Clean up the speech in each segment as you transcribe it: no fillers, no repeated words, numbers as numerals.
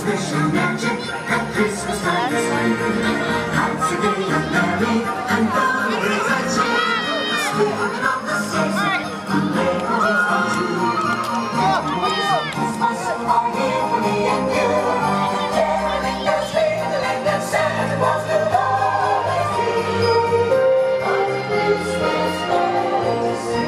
special magic at Christmas time is when hearts are gay and merry and lovers are cheer. The spirit of the season, the miracles come true. Memories of Christmas are here for me and you. Caroling goes mingling and Santa Claus will always be on Christmas Day.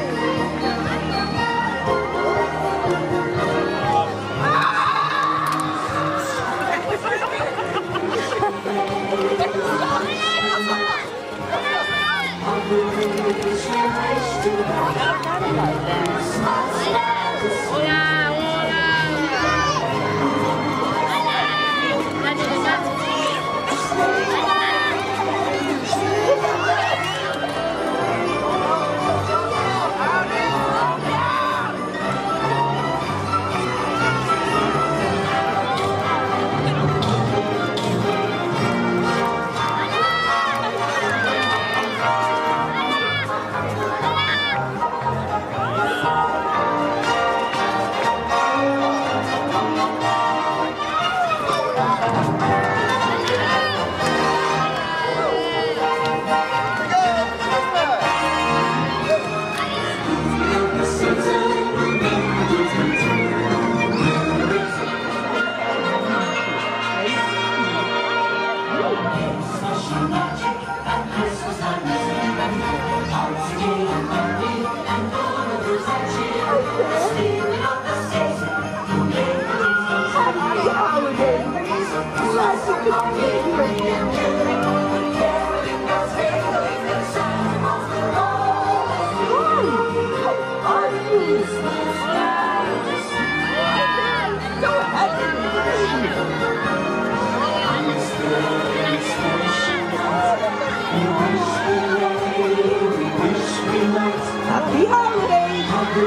Happy holidays!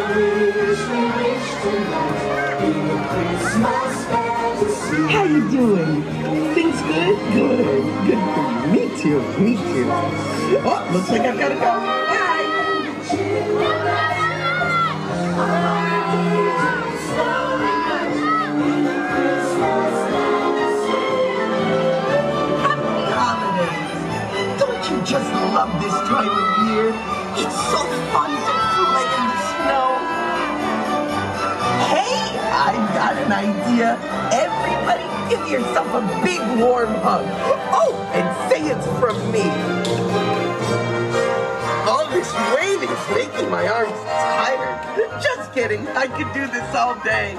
How you doing? Things good? Good. Good for you. Me too. Me too. Oh, looks like I've got to go. Bye! Happy holidays! Don't you just love this time of year? It's so fun to play in the snow. Hey, I've got an idea. Everybody give yourself a big warm hug. Oh, and say it's from me. All this waving is making my arms tired. Just kidding. I could do this all day.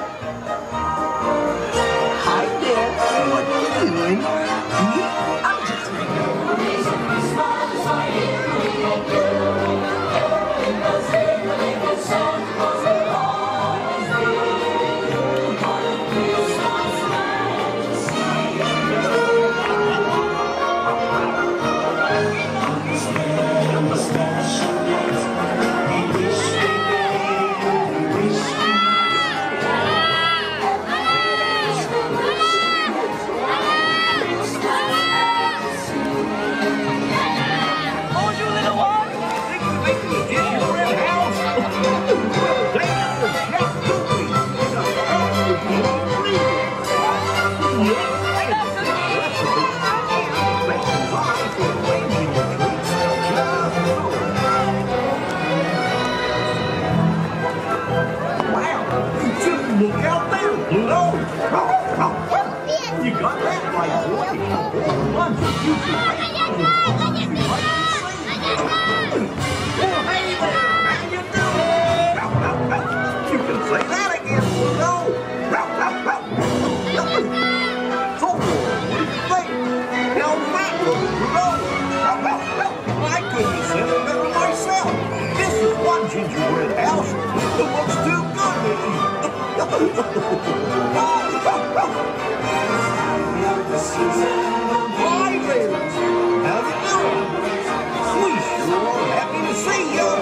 Hi there. What are you doing? Me? I'm just look out there, Pluto! You got that right, boy! One, two, three, well, hey there! How you doing? You can say that again, Pluto! So, what do you think? How's that look, Pluto? I couldn't have said it better myself! This is one gingerbread house that looks too good to eat! Hi there! How you doing? We sure are happy to see you!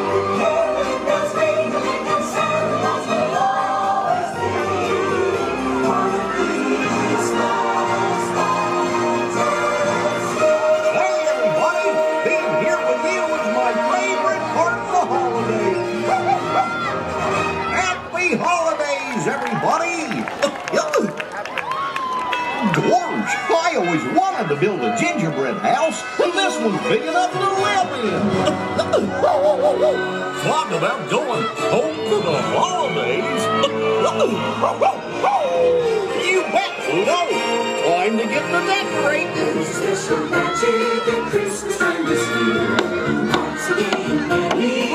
Hey everybody! Being here with you is my favorite part of the holiday! Happy holidays, everybody! always wanted to build a gingerbread house, and this one's big enough to live in. Talk about going home for the holidays. You bet, Pluto. Time to get the decorating. Special magic at Christmas time this year. Once again, Merry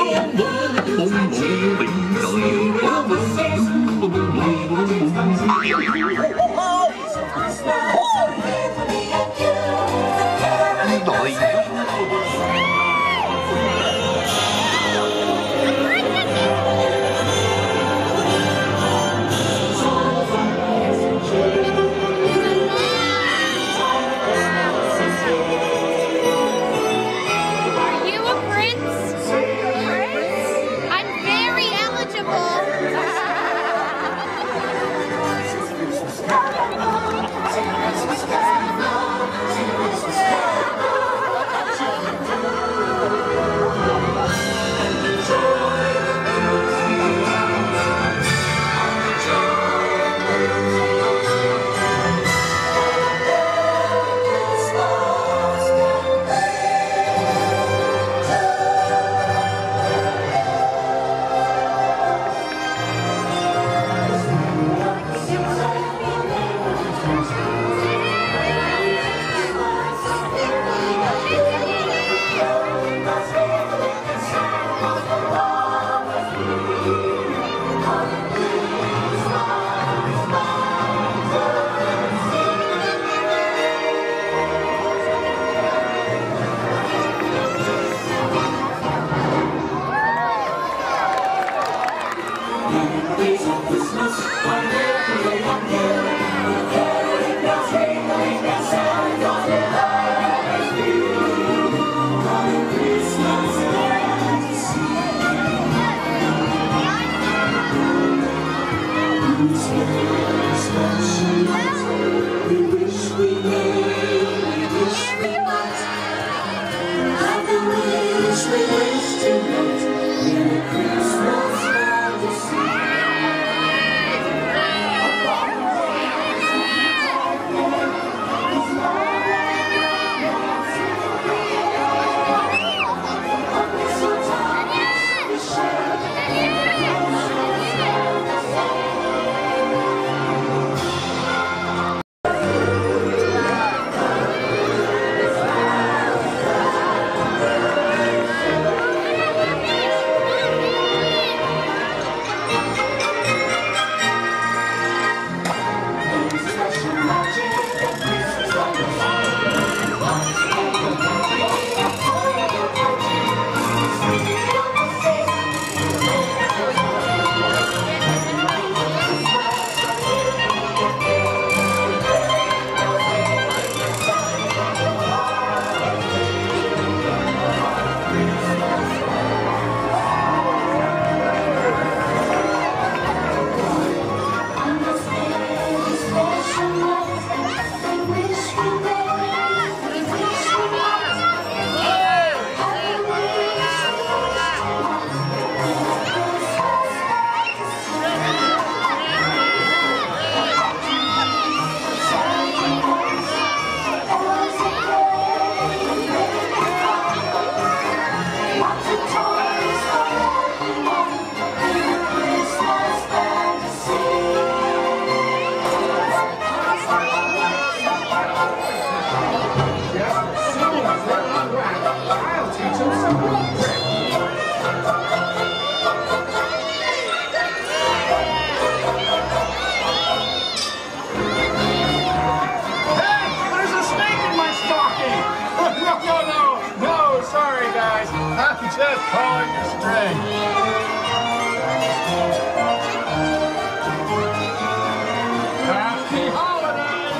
just pulling your string. Happy holidays!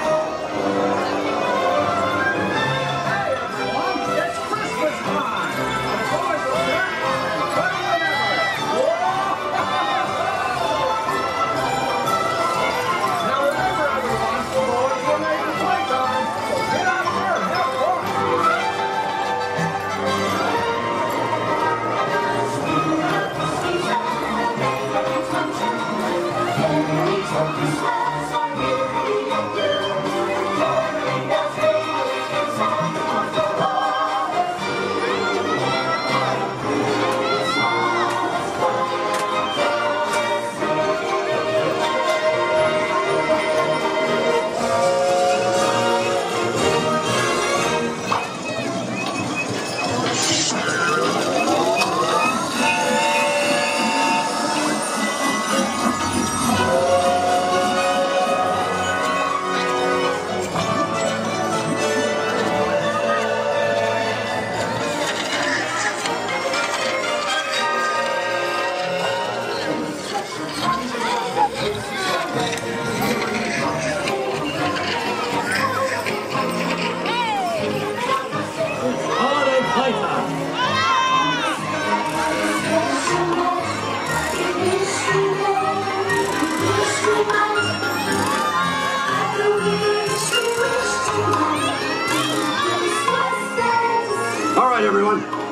Hey everyone, it's Christmas time! The boys are back and better than ever! Now remember everyone, the boys will make the playtime, so get out there and have fun!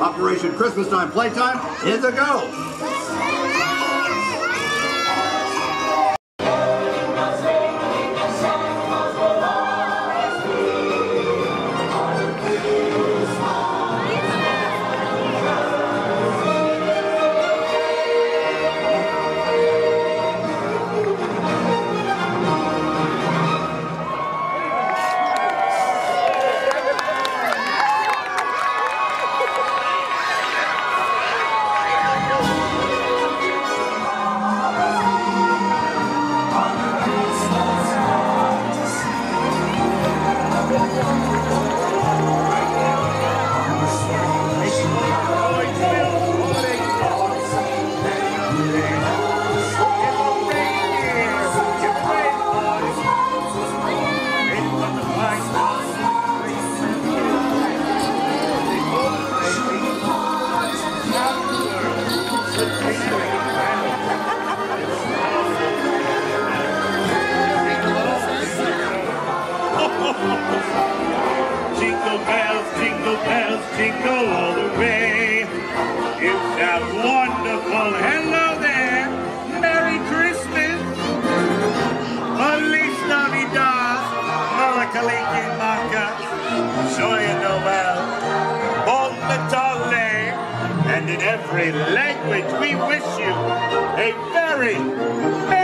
Operation Christmas Time Playtime is a go. Jingle all the way. It sounds wonderful. Hello there. Merry Christmas. Feliz Navidad. Malakaliki Maka. Joyeux Noel. Bon Natale. And in every language we wish you a very